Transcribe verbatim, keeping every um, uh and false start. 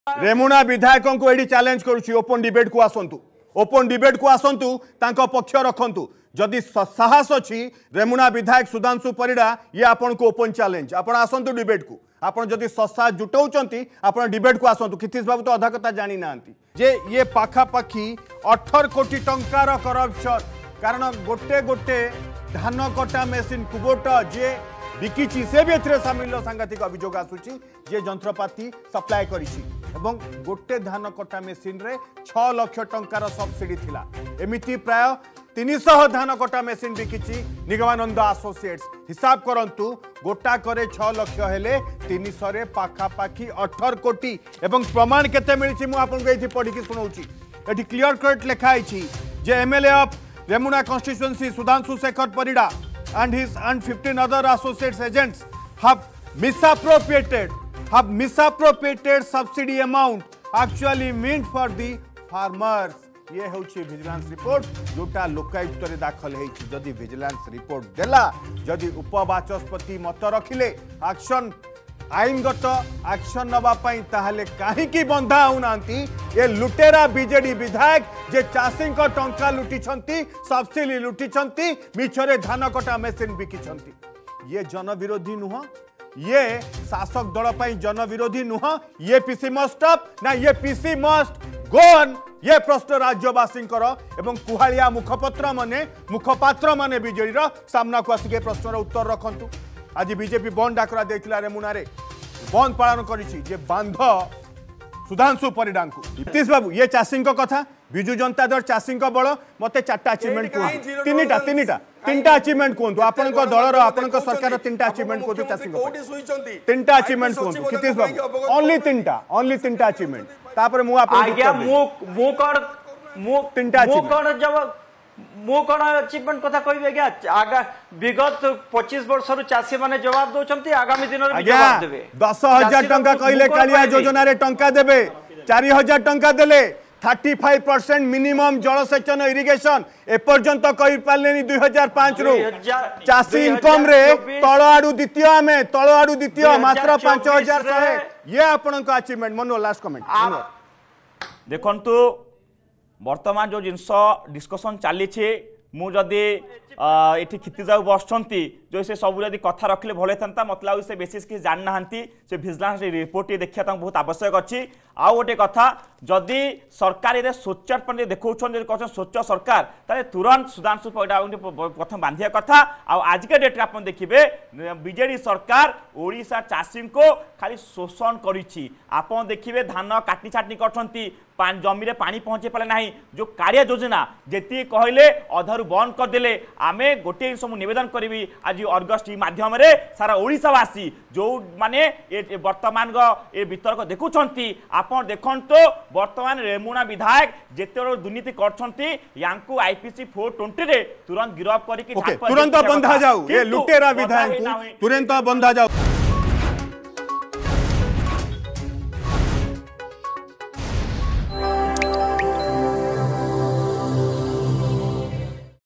रेमुणा विधायकों को एडी चैलेंज करुछि ओपन डिबेट को आसंतु ओपन डिबेट को आसंतु तांको पक्ष रखंतु जदि साहस अछि रेमुणा विधायक सुधांशु परिडा ये आपन को ओपन चैलेंज आपण आसंतु डिबेट को आपण जदि ससा जुटाउचंती आपण डिबेट को आसंतु किथिस बाबू तो अधा कथा जानि नांती जे ये पाखा पाखी अठारह कोटी टंकार करप्शन कारण गोटे गोटे धान कटा मेसिन कुबोटा जे बिकिची से भी एथरे सामिल सांघातिक अभियोग आसुची जे जंत्रपाती सप्लाय करिछि एवं गोटे धान कटा मेसिन रे छह लाख टंकार सब्सिडी थिला एमिति प्राय तीन सौ धान कटा मेसिन बिकिची निगमानंद एसोसिएट्स हिसाब करंतु गोटा करे छह लाख हेले तीन सौ रे पाखा पाखी अठारह कोटी एवं प्रमाण केते मिलछि मु आपन के एथि पढि के सुनाउछि एथि क्लियर कट लिखा आइछि जे MLA of Remuna constituency Sudhanshu Shekhar Parida and his and fifteen other associates agents have misappropriated have misappropriated subsidy amount actually meant for the farmers ये होची विजिलेंस रिपोर्ट जोटा लोकायुक्त रे दाखल हेची जदि विजिलेंस रिपोर्ट देला जदि उपबाचस्पति मत रखिले एक्शन आईनगत एक्शन नबा पई ताहले काहे की बंधा होनांती ये लुटेरा बीजेडी विधायक जे चाषी टंका लुटिछंती सब्सिडी लुटिछंती मिछरे धान कटा मेसिन बिकिछंती ये जन विरोधी नुह ये शासक दल पई जन विरोधी नुह ये पीसी मस्ट स्टॉप ना ये पीसी मस्ट गो ऑन ये प्रश्न राज्यवासी एवं कुहालिया मुखपत्र माने मुखपात्र माने बीजेडी रा सामना को आसिके प्रश्नर उत्तर रखंतु आज बीजेपी बंद डाकरा देथिला रेमुणा रे बंद पालन करिछि जे बांध सुधांशु परिडा को नीतीश बाबू ये चाषी कथा विजु जनता दल चाषी बल मते चारटा अचीवमेंट कहतु तीनटा तीनटा तीनटा अचीवमेंट कहतु आपन को दलर आपन को सरकार तीनटा अचीवमेंट कहतु चाषी तीनटा अचीवमेंट कहतु नीतीश बाबू ओनली तीनटा ओनली तीनटा अचीवमेंट तापर मु आपन आज्ञा मु मु कर मु तीनटा मु कर जब मु कौन अचीवमेंट कथा कहबे आज्ञा आगा विगत पच्चीस वर्ष रु चासी माने जवाब दोचंती आगामी दिन रे जवाब देबे दस हज़ार टंका कहले कालिया योजना रे टंका देबे चार हज़ार टंका देले पैंतीस परसेंट मिनिमम जलसेचन इरिगेशन ए पर्यंत कहि पालेनी दो हज़ार पाँच रु चासी इनकम रे तळ आडू द्वितीय आमे तळ आडू द्वितीय मात्र पाँच हज़ार सौ ये आपन का अचीवमेंट मनो लास्ट कमेंट देखंतु वर्तमान जो जिनस डिस्कसन चली मुझे ये खिति जाऊ बसंती जो से सब जब कथा रखले भले था मत लगे से बेसिस कि जान ना से विजिलेंस रिपोर्ट देखा बहुत आवश्यक अच्छी आउ गोटे कथा जदि सरकार सोच देखा कहते स्वच्छ सरकार ताले तुरंत सुधांशु परिडा प्रथम बांधिया कथा आज के डेट आप देखिए बीजेडी सरकार ओडिशा चाषी को खाली शोषण करी आप देखिए धान काटी छाटनी कर जमी में पानी पहुंचे पारे ना जो कार्य योजना जी कहले अधर बंद करदे आमे गोटे जिन निवेदन करी आज अर्गस माध्यम सारा ओडिशावासी जो माने वर्तमान ये वितर्क देखुं आप देखो वर्तमान रेमुणा विधायक जिते दुर्नीति कर आईपीसी फोर ट्वेंटी रे तुरंत गिरफ्त करके तुरंत बंधा जाऊ ये लुटेरा विधायक तुरंत बंधा जाऊ।